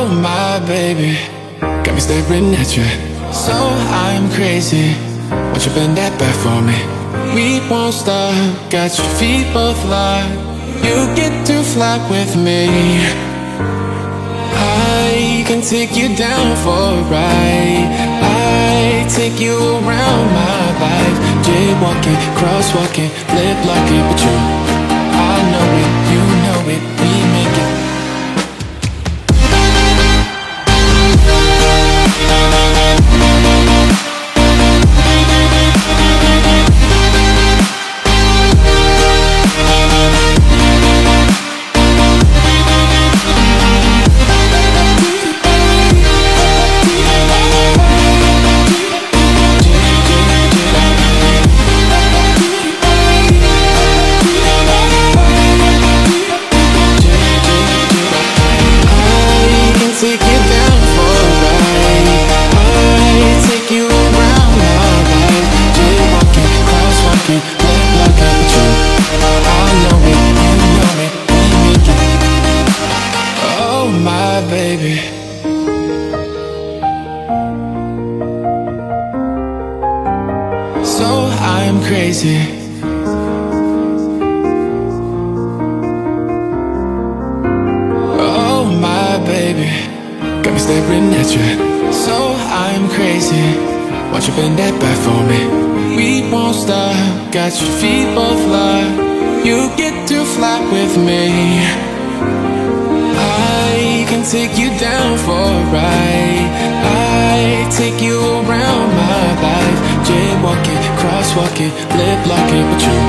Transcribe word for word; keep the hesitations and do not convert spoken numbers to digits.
Oh my baby, got me staring at you. So I'm crazy, won't you bend that back for me? We won't stop, got your feet both locked. You get to fly with me. I can take you down for a ride. I take you around my life. Jaywalking, crosswalking, lip locking with you. I know it, you know it, we make it. Baby, so I'm crazy. Oh my baby, got me staring at you. So I'm crazy, won't you bend that back for me? We won't stop, got your feet both locked. You get to fly with me. I can take you down for a ride. I take you around my life. Jaywalking, crosswalking, lip locking with you.